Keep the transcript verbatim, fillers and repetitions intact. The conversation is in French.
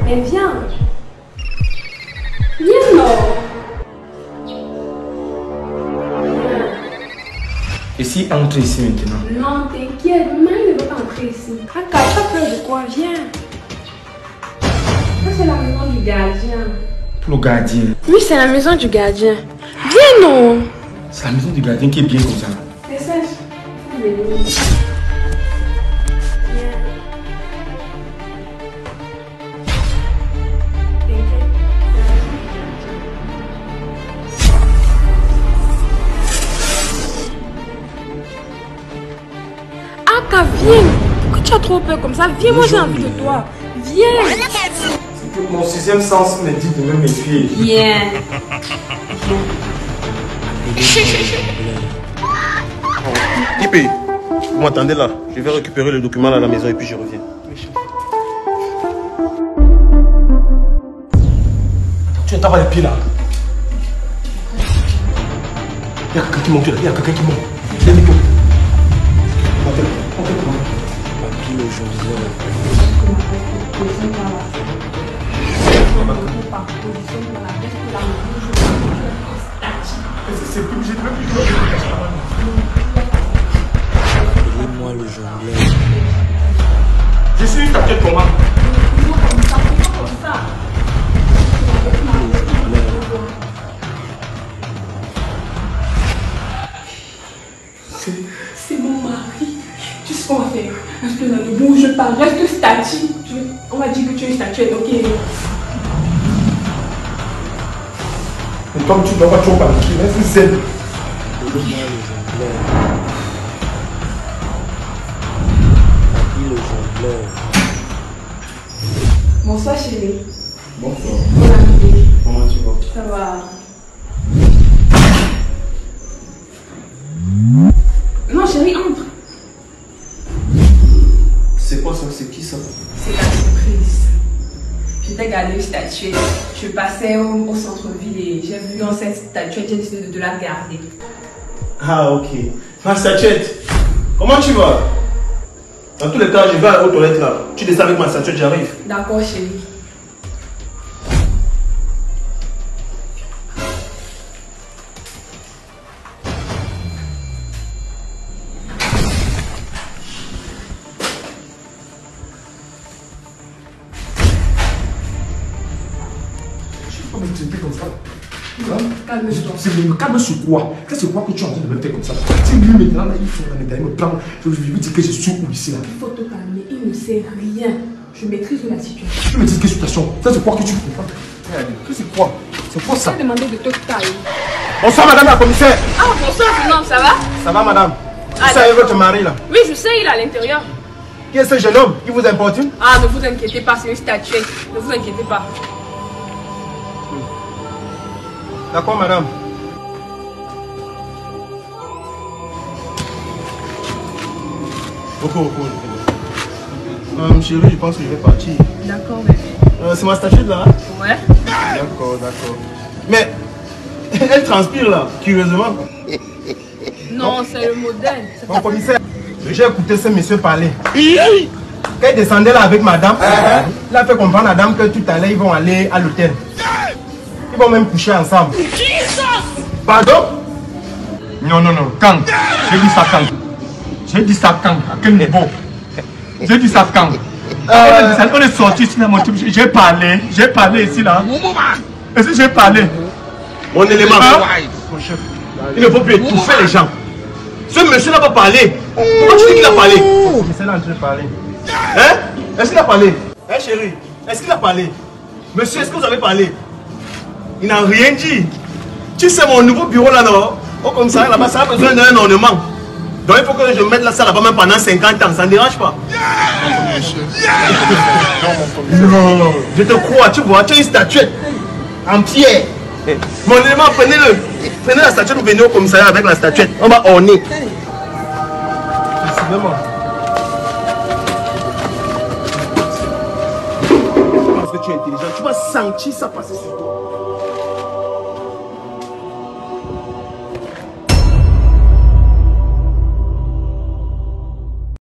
Mais viens. Viens, non. Et si entre ici maintenant? Non, t'inquiète, maman, il ne veut pas entrer ici. Ah, t'as peur de quoi? Viens. Ça, c'est la maison du gardien. Pour le gardien? Oui, c'est la maison du gardien. Viens, non. C'est la maison du gardien qui est bien comme ça. C'est ça. Viens. Aka, viens. Pourquoi tu as trop peur comme ça? Viens, moi j'ai envie de toi. Viens. C'est que mon sixième sens me dit de me méfier. Viens. Tipé, vous m'attendez là. Je vais récupérer le document à la maison et puis je reviens. Tu n'as pas les pieds là. Il y a quelqu'un qui monte là. Il y a quelqu'un qui monte. Il y a quelqu'un. C'est plus obligé de me plus. Appelez-moi le jongleur. Je suis une tête comment? C'est mon mari. Tu sais ce qu'on va faire? Reste là, ne bouge pas, reste statue. On va dire que tu es une statuette, ok? Et comme tu ne dois pas toujours paniquer, reste zen. Appelez-moi le jongleur. Appelez le jongleur. Bonsoir chérie. Bonsoir. Bonne année. Comment tu vas? Ça va. Non chérie, entre. C'est quoi ça? C'est qui ça? C'est ta surprise. J'étais gardée une statuette. Je passais au, au centre-ville et j'ai vu dans cette statuette, j'ai décidé de, de la garder. Ah ok. Ma statuette. Comment tu vas? Dans tous les cas, je vais aux toilettes là. Tu descends avec ma statuette, j'arrive. D'accord chérie. Pourquoi me traiter comme ça? Calme-toi. C'est me calme sur quoi? Qu'est-ce que c'est quoi que tu es en train de me faire comme ça? C'est lui maintenant là, il faut me prendre. Je lui dis que je suis où ici là? Il faut te calmer, il ne sait rien. Je maîtrise la situation. Tu me dis quelle situation? Ça c'est quoi que tu comprends? C'est quoi? C'est quoi ça? Je t'ai demandé de te tailler. Bonsoir madame la commissaire. Ah bonsoir, non, ça va? Ça va madame? Ah, Vous savez votre mari là? Oui, je sais, il est à l'intérieur. Qui est ce jeune homme qui vous importune? Ah, ne vous inquiétez pas, c'est une statuette. Ne vous inquiétez pas. D'accord madame. Ok, ok. Euh, chérie, je pense que je vais partir. D'accord, bébé. Euh, c'est ma statuette là? Ouais. D'accord, d'accord. Mais elle transpire là, curieusement. Non, c'est le modèle. Mon commissaire, j'ai écouté ce monsieur parler. Quand il descendait là avec madame, il a fait comprendre à la dame que tout à l'heure ils vont aller à l'hôtel. Ils vont même coucher ensemble. Pardon? Non, non, non. Quand? J'ai dit ça quand? J'ai dit ça quand? À quel niveau? J'ai dit ça quand? Euh... On est sorti ici, j'ai parlé. J'ai parlé ici là. Est-ce que j'ai parlé? Mon élément. Hein? Mon chef. Il ne faut plus étouffer les gens. Ce monsieur n'a pas parlé. Pourquoi tu dis qu'il a parlé? Le commissaire est en train de parler. Hein? Est-ce qu'il a parlé? Hein chérie? Est-ce qu'il a parlé? Monsieur, est-ce que vous avez parlé? Il n'a rien dit. Tu sais mon nouveau bureau là, non? Au commissariat là-bas, ça a besoin d'un ornement. Donc il faut que je mette là, ça là-bas même pendant cinquante ans. Ça ne dérange pas? Non, je te crois, tu vois, tu as une statuette en pierre. Mon élément, prenez-le. Prenez la statuette, vous venez au commissariat avec la statuette. On va orner. Décidément. Parce que tu es intelligent, tu vas sentir ça passer sur toi.